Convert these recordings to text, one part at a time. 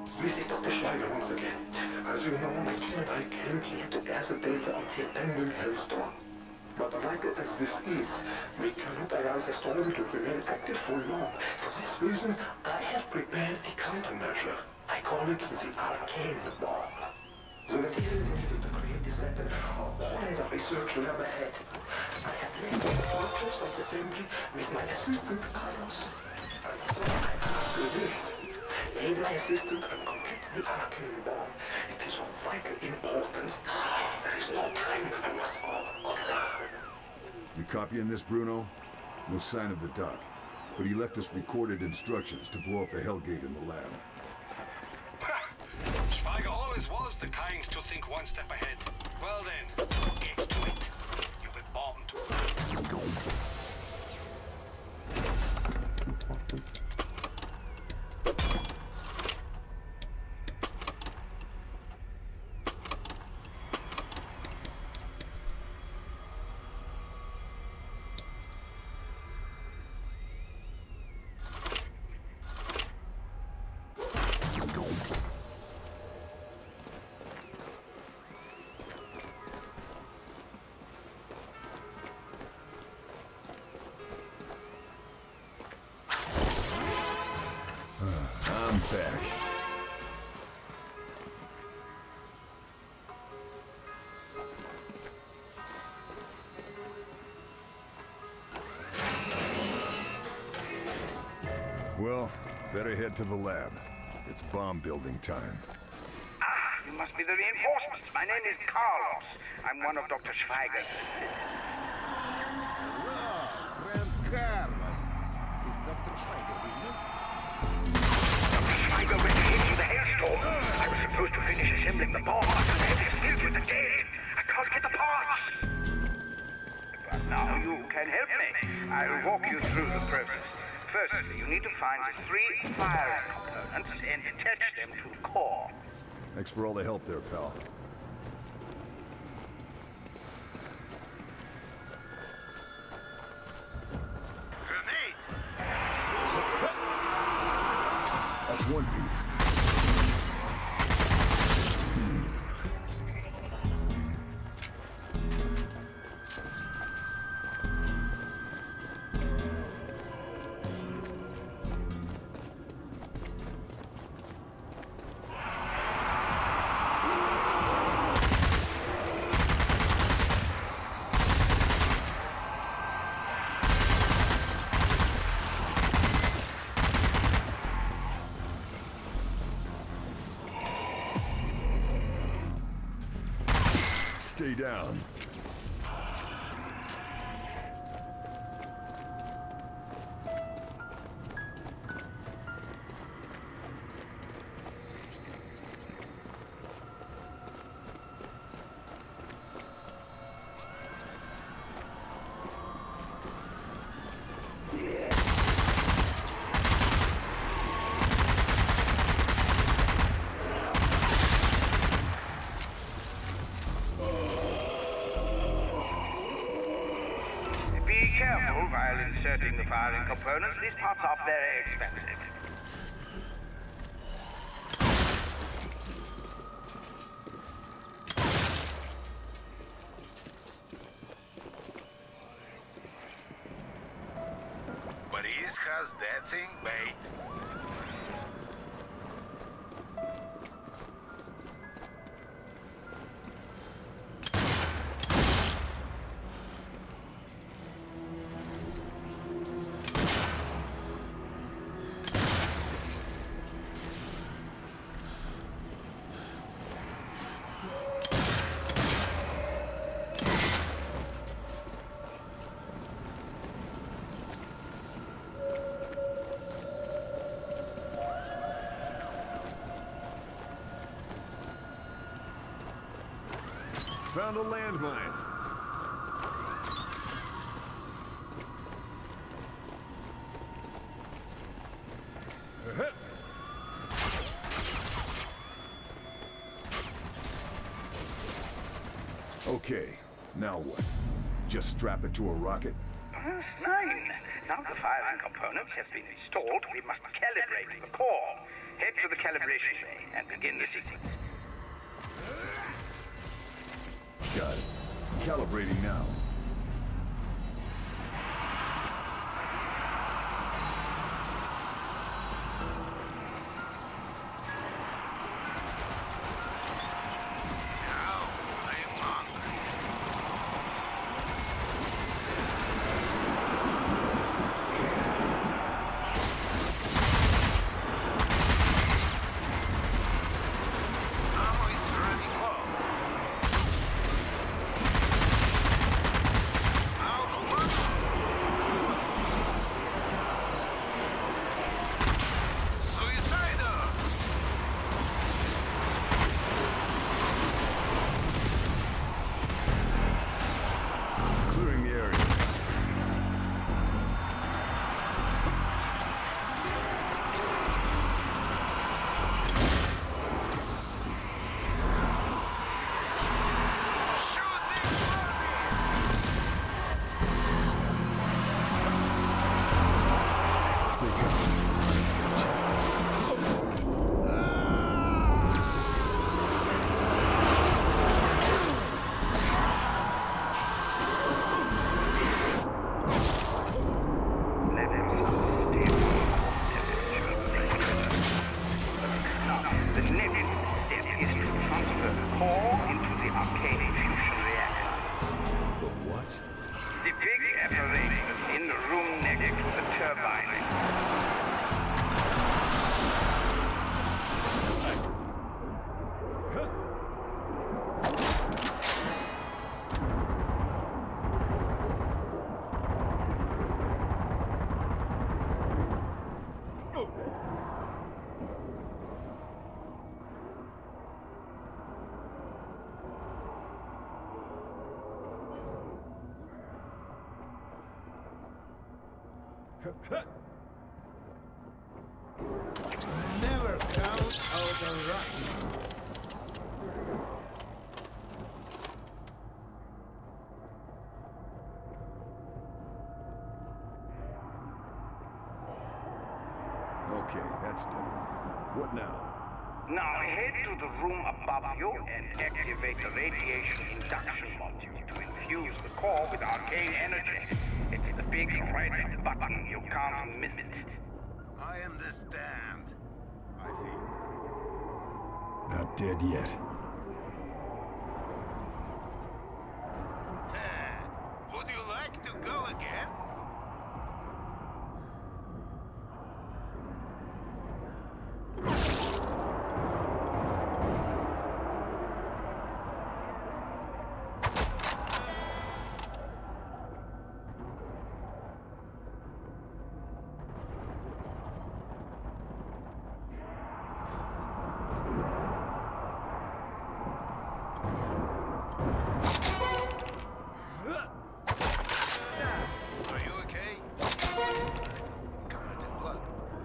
This is Dr. Schneider once again. As you know, my team and I came here to gather data on the impending hailstorm. But vital as this is, we cannot allow the storm to remain active for long. For this reason, I have prepared a countermeasure. I call it the Arcane Bomb. The materials needed to create this weapon are all in the research lab ahead. I have made the instructions for its assembly with my assistant, Carlos. And so I ask you this. Aid my assistant and complete the Arcane Bomb. It is of vital importance. There is no time. I must all learn. You copying this, Bruno? No sign of the doc, but he left us recorded instructions to blow up the Hellgate in the lab. Schweiger always was the kind to think one step ahead. Well then, get to it. You've a bomb to... I'm back. Well, better head to the lab. It's bomb building time. Ah, you must be the reinforcements. My name is Carlos. I'm one of Dr. Schweiger's assistants. Friend Carlos. Is Dr. Schweiger with you? Dr. Schweiger went into the hailstorm. I was supposed to finish assembling the bomb, but the head is filled with the dead. I can't get the parts. But now you can help me. I'll walk you through the process. Firstly, you need to find the 3 firing components and attach them to the core. Thanks for all the help there, pal. Grenade! That's one piece. Stay down. Be careful while inserting the firing components. These parts are very expensive. But is has that thing made? Found a landmine. Okay, now what? Just strap it to a rocket? Nine. Now the firing components have been installed, we must calibrate the core. Head to the calibration calibration bay and begin the sequence. Got it. Calibrating now. Never count out a run. Okay, that's done. What now? Now head to the room above you and activate the radiation induction module to infuse the core with arcane energy. It's the big red button. You can't miss it. I understand. I think. Not dead yet. Would you like to go again? Are you okay? Covered in blood.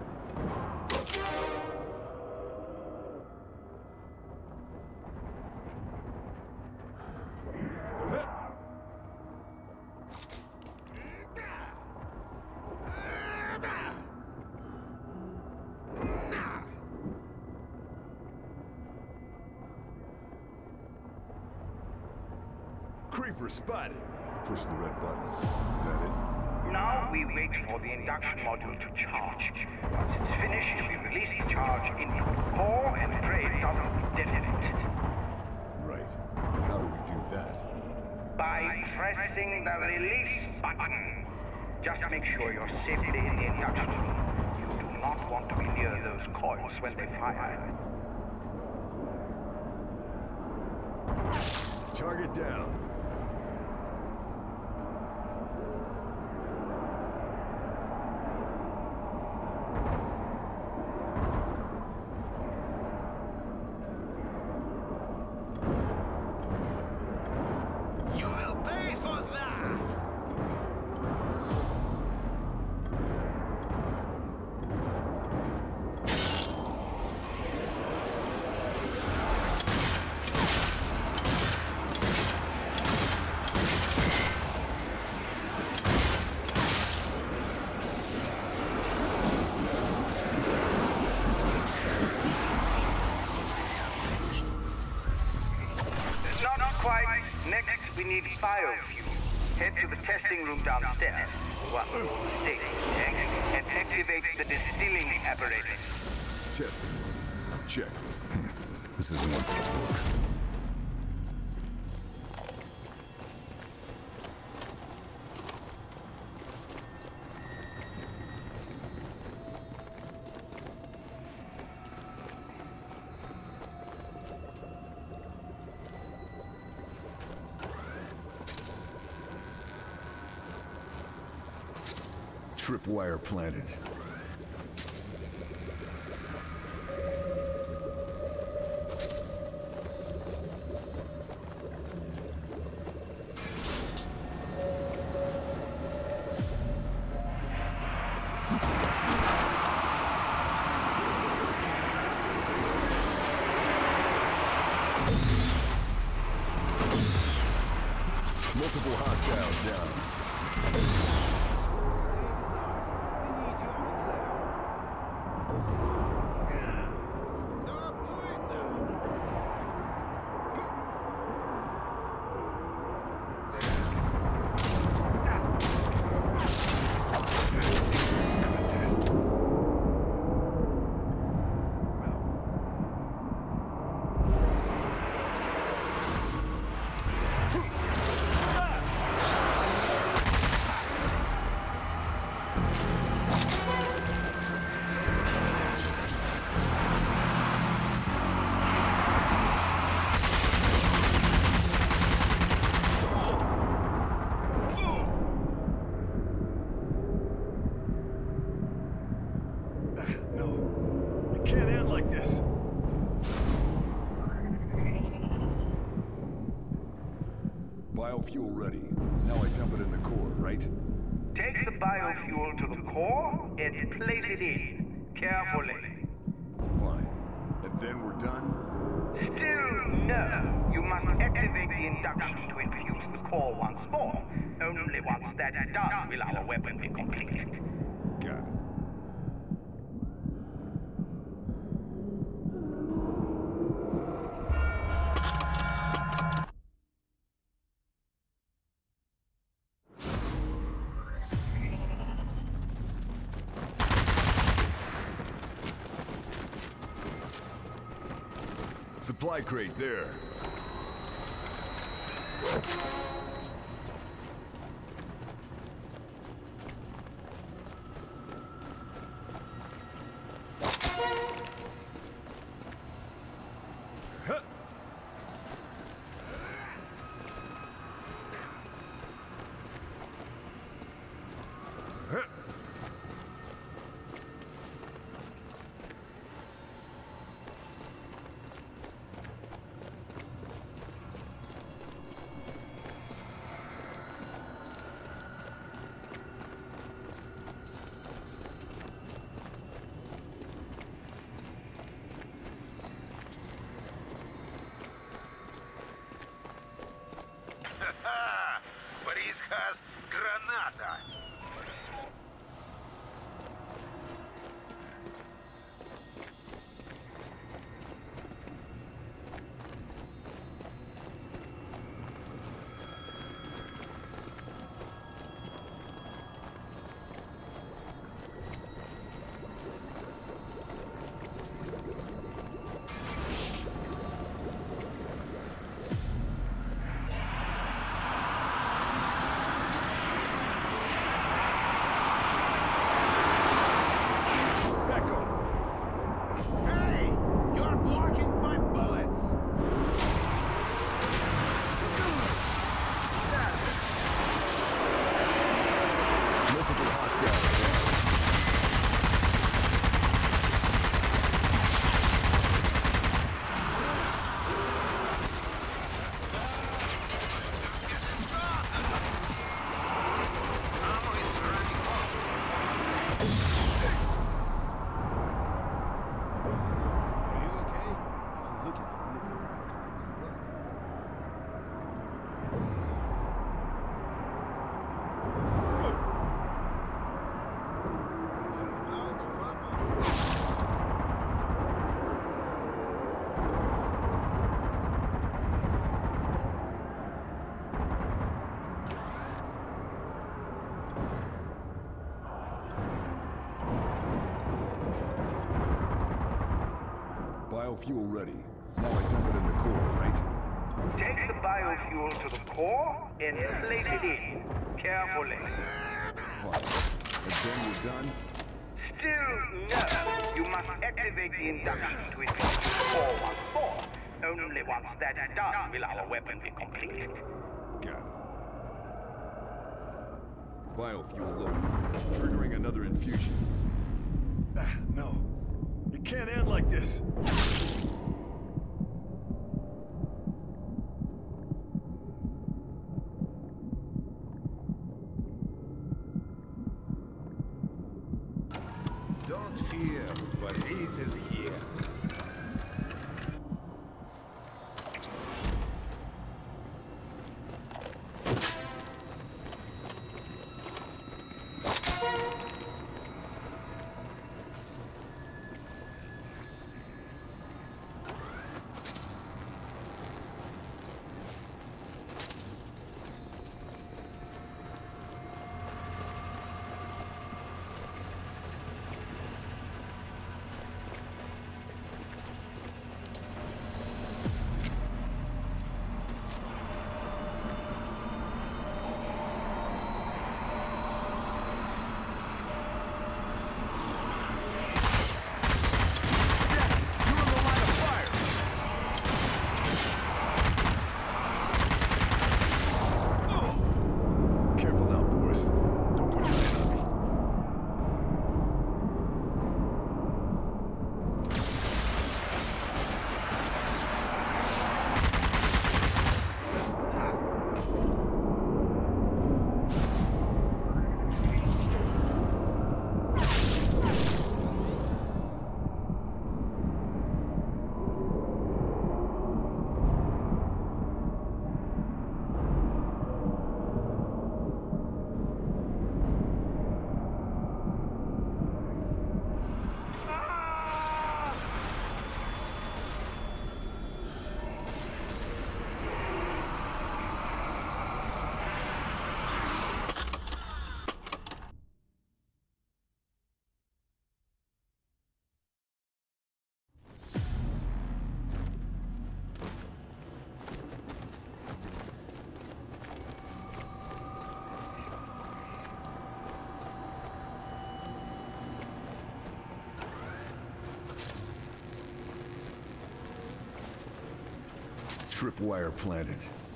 Creeper spotted. Push the red button. Is that it? Now we wait for the induction module to charge. Once it's finished, we release the charge into the core and pray it doesn't detonate. Right. And how do we do that? By pressing the release button. Just make sure you're safely in the induction room. You do not want to be near those coils when they fire. Target down. You will pay for that! quite. Next, we need biofuel. Head to the testing room downstairs. Well, stay and activate the distilling apparatus. Testing. Check. This is one for the books. Tripwire planted. Multiple hostiles down. No, it can't end like this. Biofuel ready. Now I dump it in the core, right? Take the biofuel to the core and place it in. Carefully. Fine. And then we're done? Still no. You must activate the induction to infuse the core once more. Only once that is done will our weapon be complete. Got it. Supply crate there. Борис has граната. Biofuel ready. Now I dump it in the core, right? Take the biofuel to the core and place it in. Carefully. Fine. And then we're done? Still no. You must activate the induction to ignition core once more. Only once that is done will our weapon be complete. Got it. Biofuel loaded. Triggering another infusion. No. It can't end like this. Don't fear, police is here. Tripwire planted.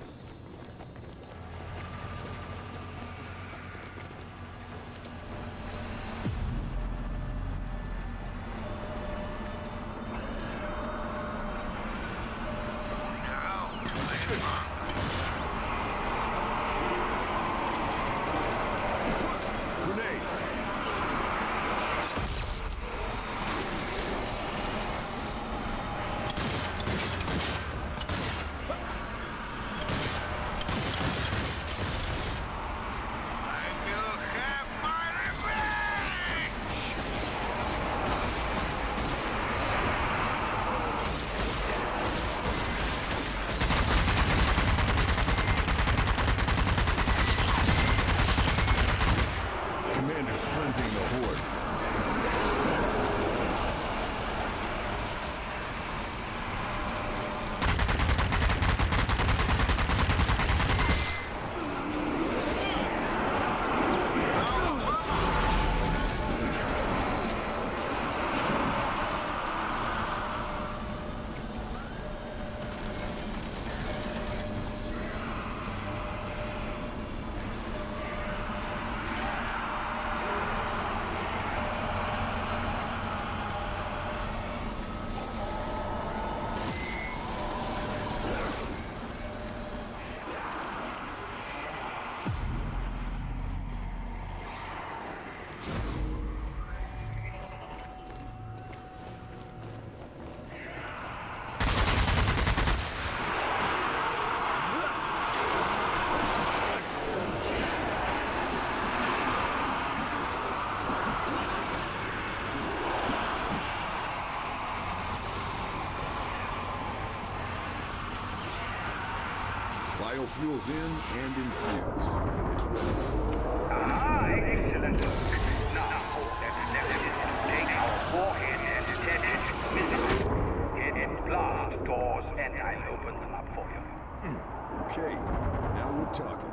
Biofuel's in and infused. It's ready. Ah, excellent. Now, let's take our warhead and attach it to the missile. It Okay, now we're talking.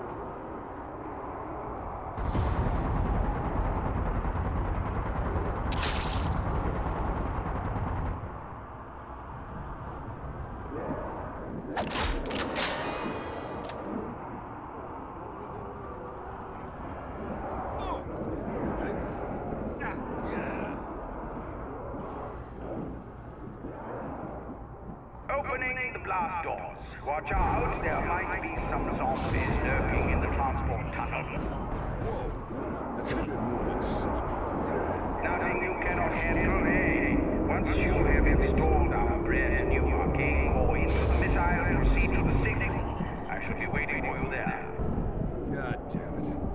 Opening the blast doors. Watch out, there might be some zombies lurking in the transport tunnel. Whoa! That's a bit more than some. Nothing you cannot handle, eh? Once you have installed our brand new arcane core into the missile, proceed to the signal. I shall be waiting for you there. God damn it.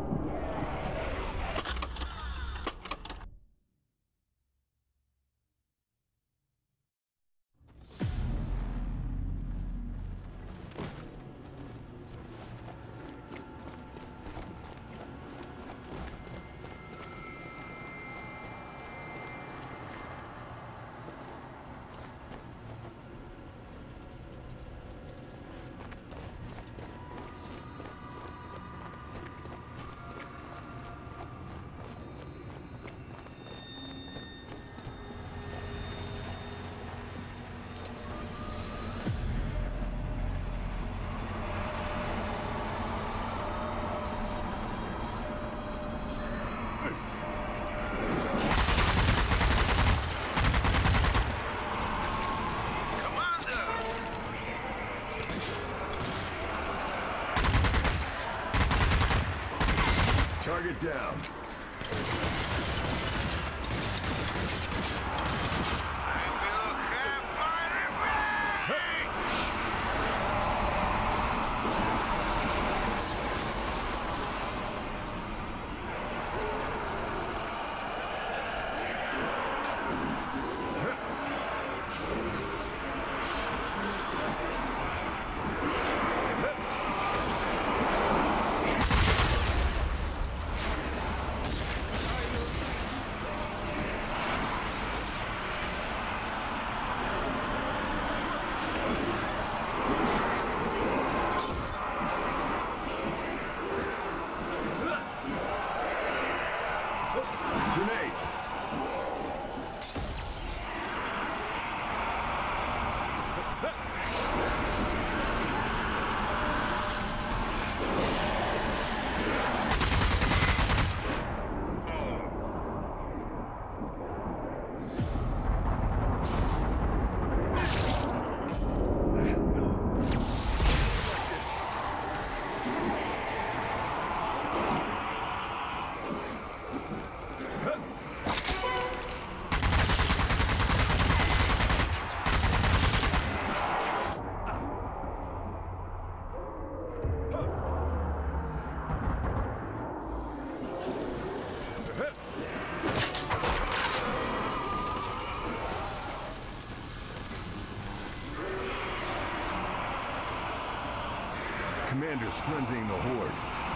Target down. Grenade! Commander's frenzying the horde.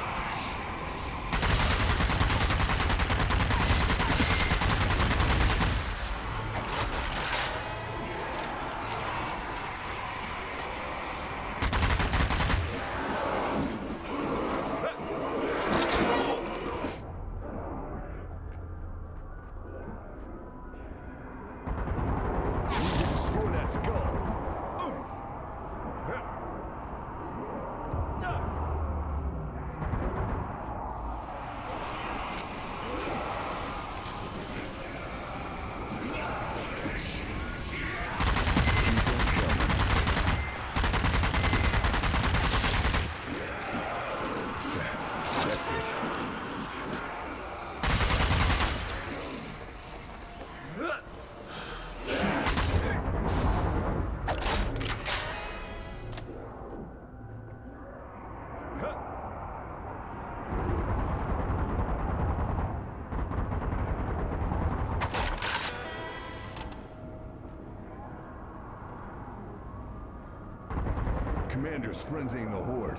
Destroy that skull. That's it. Commander's frenzying the horde.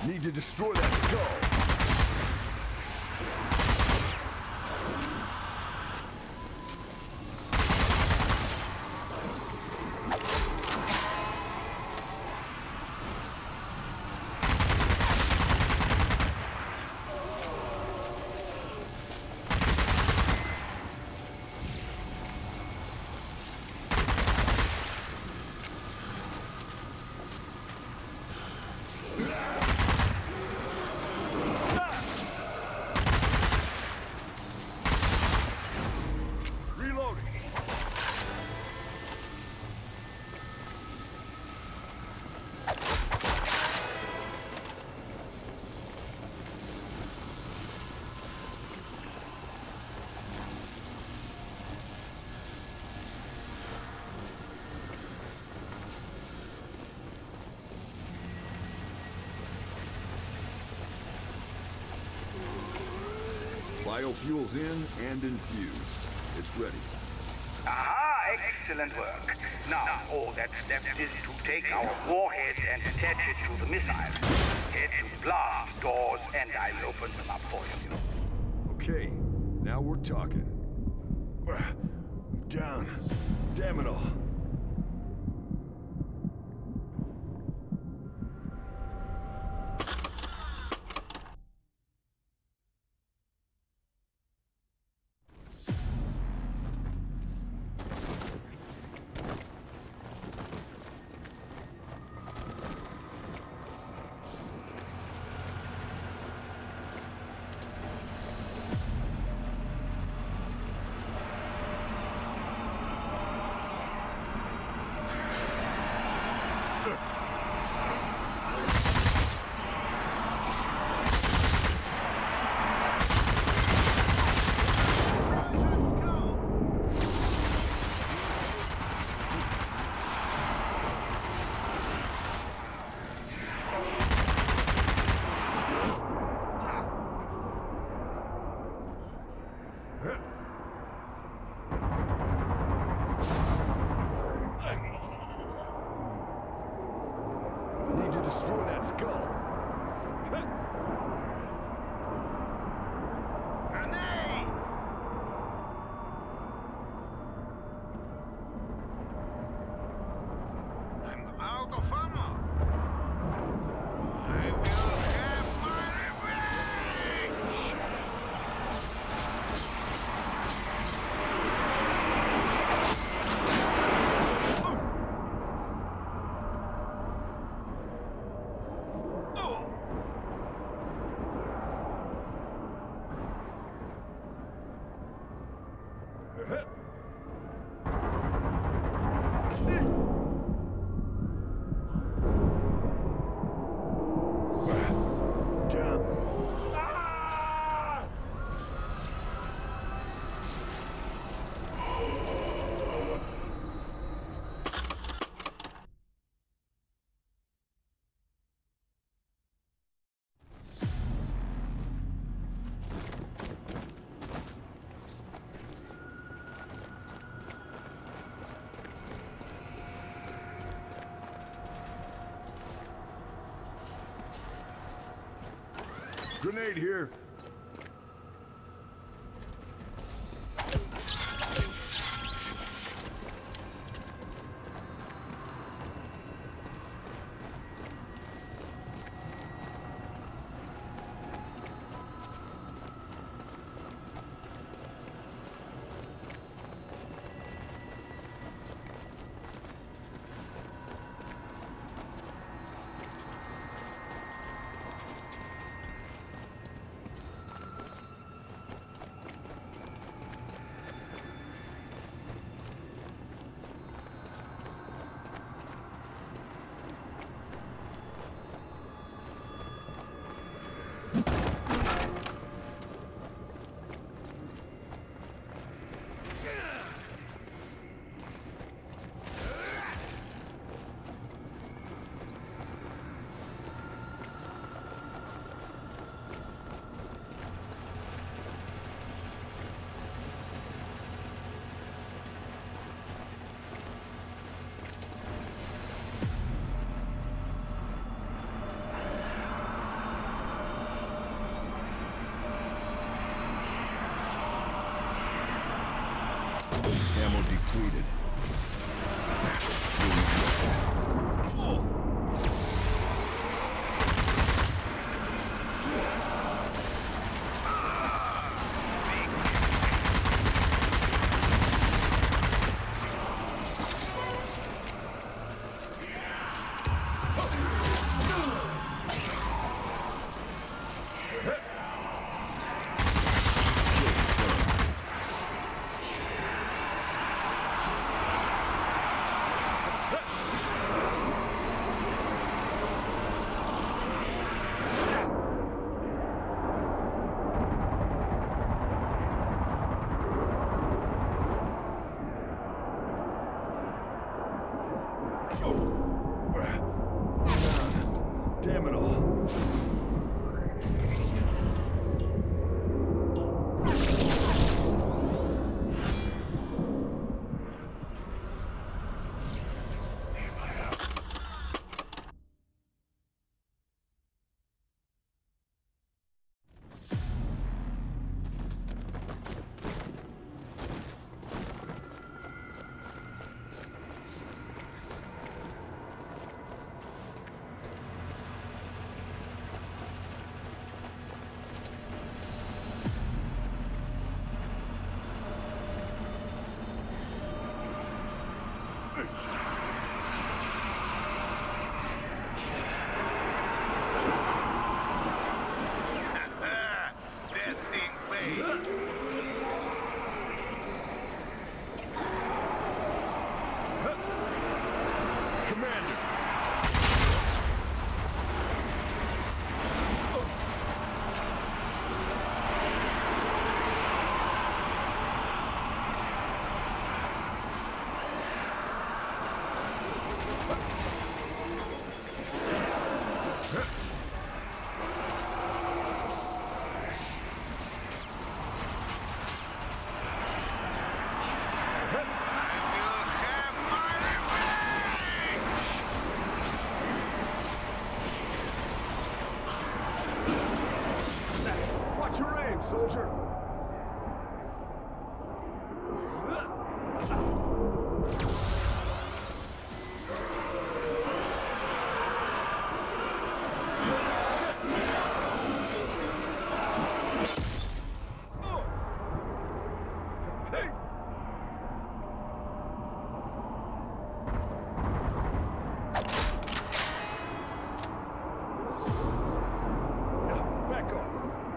Need to destroy that skull. Biofuel's in and infused. It's ready. Aha, excellent work. Now, all that's left is to take our warhead and attach it to the missile. Head to blast doors and I'll open them up for you. Okay, now we're talking. I'm down. Damn it all. Need to destroy that skull. Grenade! I'm out of ammo. I will have my revenge! Grenade here. depleted. Damn it all. That thing paid. Commander! Watch your aim, soldier! Hey! Back off!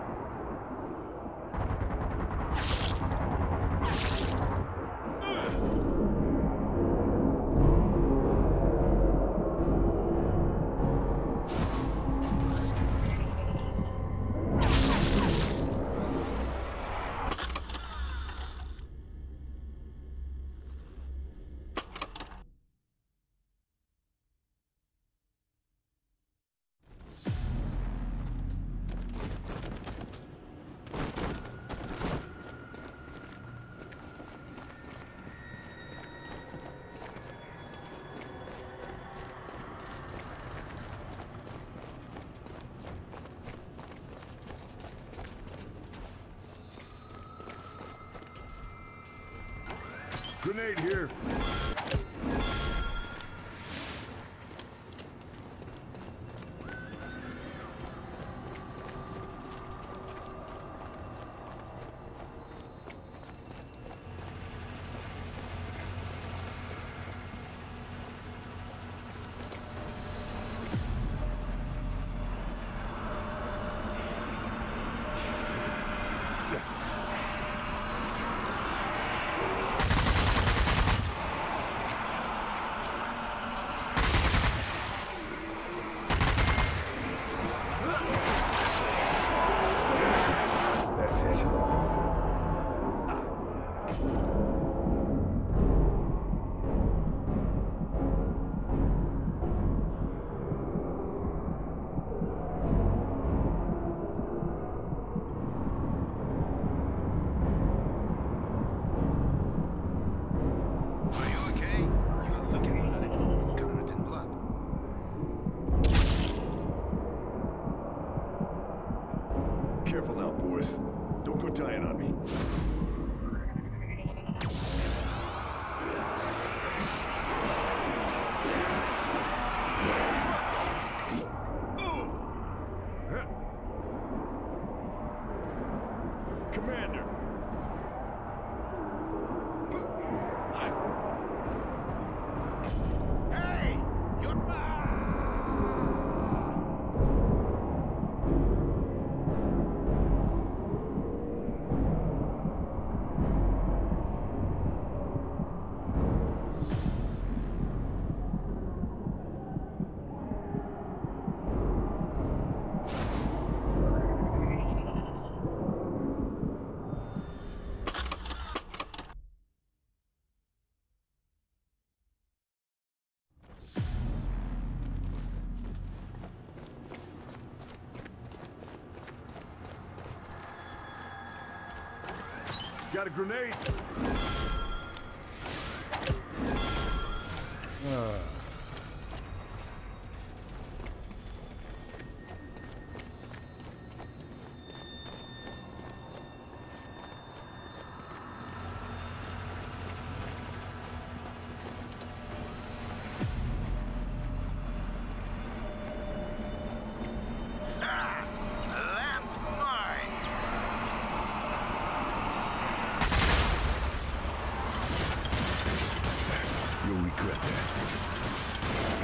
Grenade here. That's it. Are you okay? You're looking a little covered in blood. Careful now, boys. Don't go dying on me. Got a grenade! You'll regret that.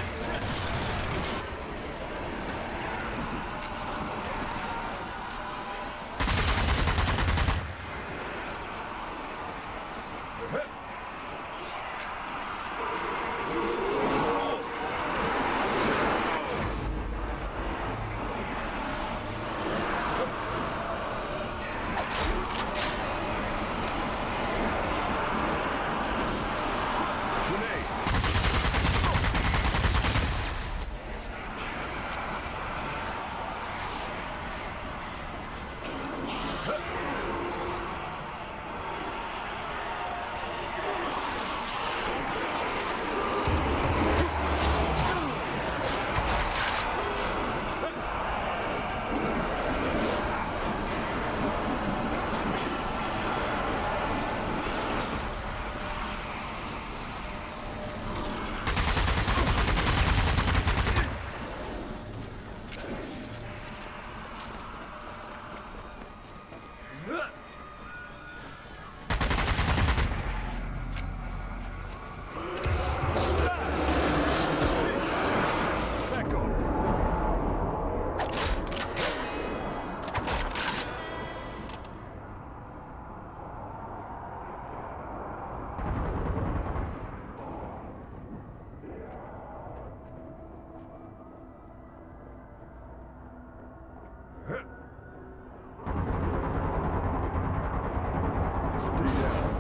Stay down.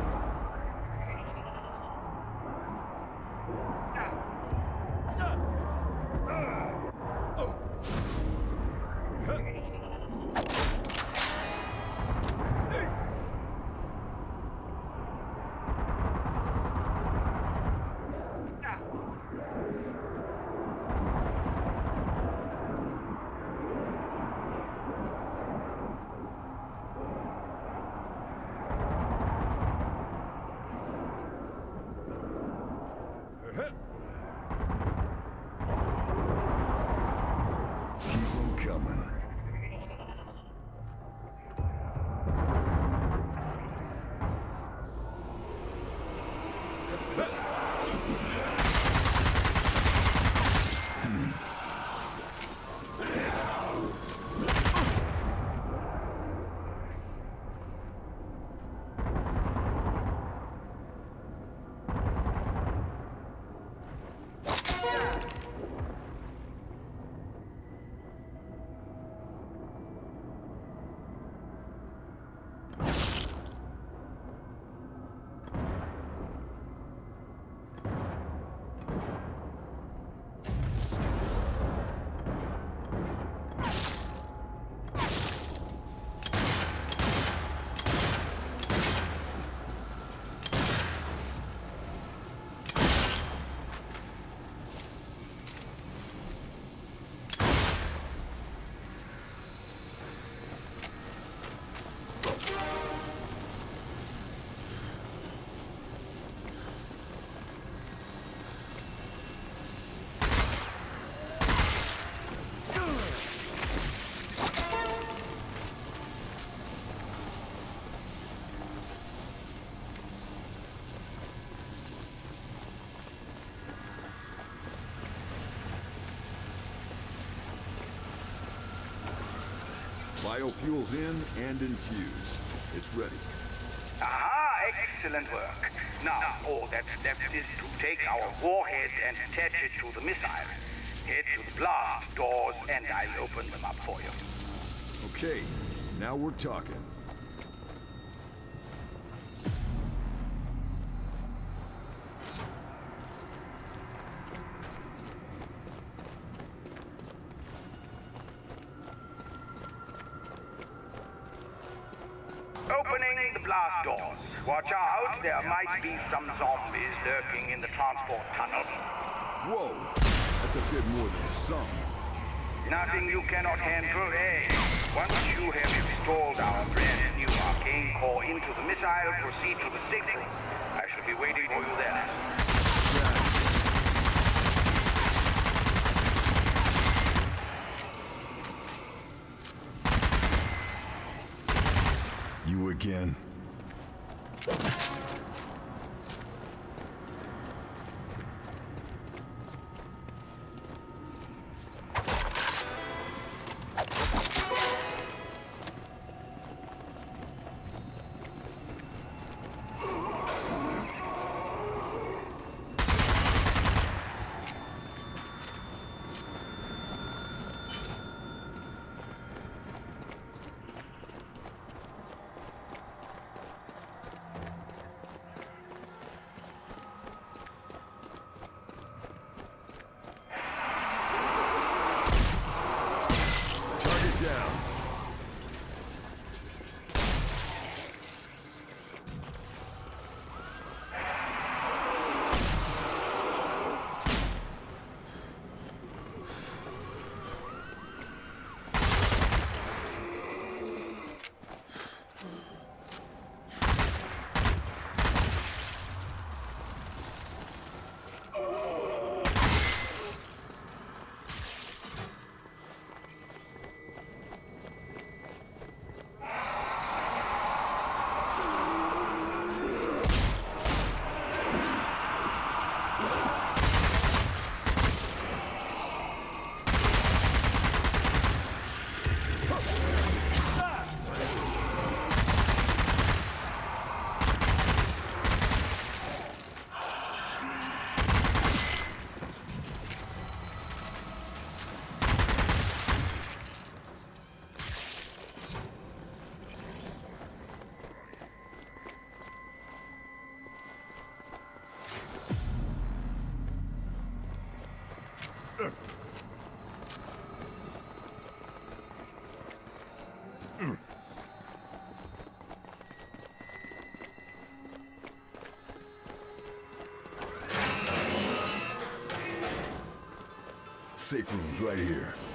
Keep them coming. Biofuel's in and infused. It's ready. Aha, excellent work. Now, all that's left is to take our warhead and attach it to the missile. Head to the blast doors and I'll open them up for you. Okay, now we're talking. Opening the blast doors. Watch out, there might be some zombies lurking in the transport tunnel. Whoa! That's a bit more than some. Nothing you cannot handle, eh? Once you have installed our brand new arcane core into the missile, proceed to the signal. I shall be waiting for you there. You again? Safe room's right here.